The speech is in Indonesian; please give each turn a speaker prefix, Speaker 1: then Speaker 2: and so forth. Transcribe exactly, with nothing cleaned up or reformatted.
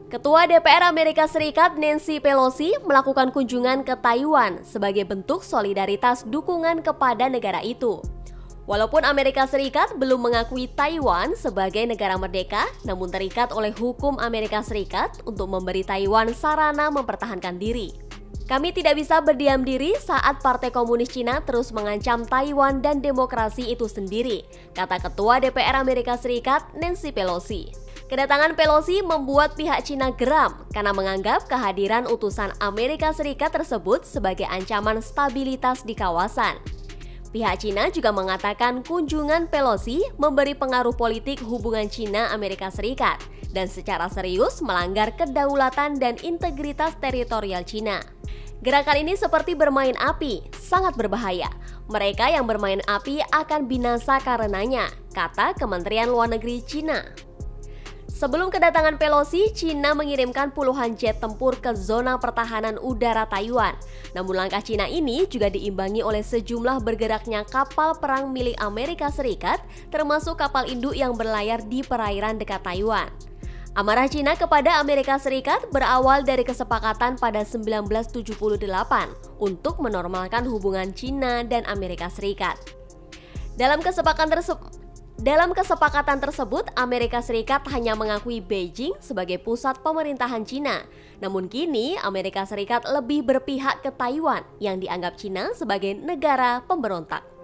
Speaker 1: Ketua D P R Amerika Serikat Nancy Pelosi melakukan kunjungan ke Taiwan sebagai bentuk solidaritas dukungan kepada negara itu. Walaupun Amerika Serikat belum mengakui Taiwan sebagai negara merdeka, namun terikat oleh hukum Amerika Serikat untuk memberi Taiwan sarana mempertahankan diri. Kami tidak bisa berdiam diri saat Partai Komunis Cina terus mengancam Taiwan dan demokrasi itu sendiri, kata Ketua D P R Amerika Serikat Nancy Pelosi. Kedatangan Pelosi membuat pihak Cina geram karena menganggap kehadiran utusan Amerika Serikat tersebut sebagai ancaman stabilitas di kawasan. Pihak Cina juga mengatakan kunjungan Pelosi memberi pengaruh politik hubungan Cina-Amerika Serikat dan secara serius melanggar kedaulatan dan integritas teritorial Cina. Gerakan ini seperti bermain api, sangat berbahaya. Mereka yang bermain api akan binasa karenanya, kata Kementerian Luar Negeri Cina. Sebelum kedatangan Pelosi, Cina mengirimkan puluhan jet tempur ke zona pertahanan udara Taiwan. Namun langkah Cina ini juga diimbangi oleh sejumlah bergeraknya kapal perang milik Amerika Serikat, termasuk kapal induk yang berlayar di perairan dekat Taiwan. Amarah Cina kepada Amerika Serikat berawal dari kesepakatan pada seribu sembilan ratus tujuh puluh delapan untuk menormalkan hubungan Cina dan Amerika Serikat. Dalam kesepakatan tersebut, Dalam kesepakatan tersebut, Amerika Serikat hanya mengakui Beijing sebagai pusat pemerintahan Cina. Namun kini, Amerika Serikat lebih berpihak ke Taiwan yang dianggap Cina sebagai negara pemberontak.